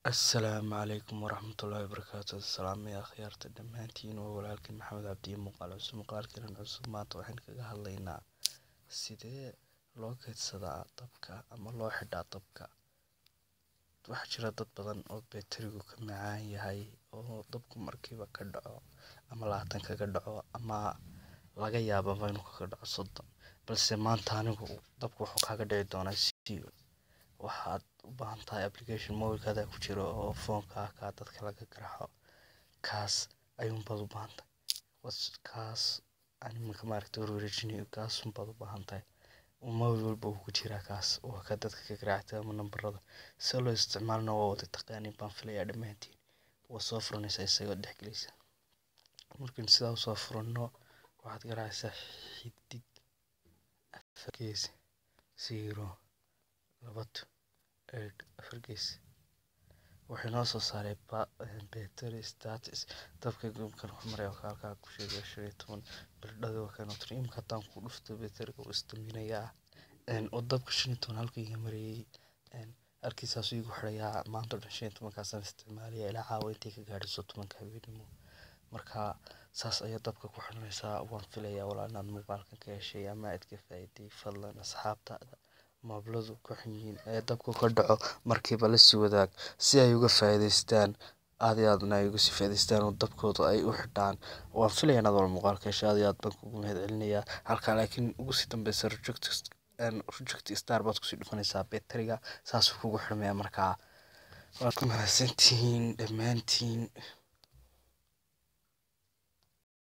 السلام عليكم ورحمة الله وبركاته. السلام يا خيارة دمانتين وولالكن محمد عبدي مقال عصب مقالكن عصب ما توحين كغا هادلينا sidee loo kaydsadaa dabka ama loo xidhaa dabka. Waxaa jira dad badan oo beterigu ka macaan yahay oo dabku markiiba ka dhaco ama 20 kaga dhaco ama laga yaabo inuu kaga dhaco 30, balse maanta anigu dabku wuxuu kaga dhici doonaa 0. waxaad u baahan tahay application mobilkada ku jiro oo phone-ka ka dadka laga garaaco kaas ayuun baad u baahan tahay. kaas animka maaragtay original kaas un baad u baahan tahay mobil walba ku jira kaas oo ka dadka ka garaacay ama nambarada si loo isticmaalno waa wada taqaaniin baan filayaa dhamaantiin. waa soo furanaysaa isagoo dhexgelaysa markaan sidaa u soo furano waxaad garaacaysaa xidig 4 gees 0 2 8 gees. waxay noo soo saaray battery status dabka gumkan xumray oo halka ku sheegay 15 bildhado kan oo trimka tan ku dhufto batteryga uu istaminayaa oo dabka 15 halka iga marayay arkiisaas igu xirayaa maanta 15 kaasaan isticmaalaya ilaa caawa intii ka gaadhiso 10 habeenimo. marka saas ayaa dabka ku xirnaysaa. waan filayaa walaalnaan muuqaalkan ka heshay ama aad ka faa'iiday fadlan asxaabtaada maabladu ku xigeen ee dabku ka dhaco markiiba la sii wadaag si ay uga faa'iideystaan aadna ay uga sii faa'iideystaan oo dabkooda ay u xidhaan. waan filayaa inaad wal muuqaalka heshay aad baan kugu mahadcelinayaa halka laakiin ugu sii dambaysa reject star baad ku sii dhufanaysaa batteriga saas kugu xirmaya markaa waad ku mahadsantihiin dhamaantiin.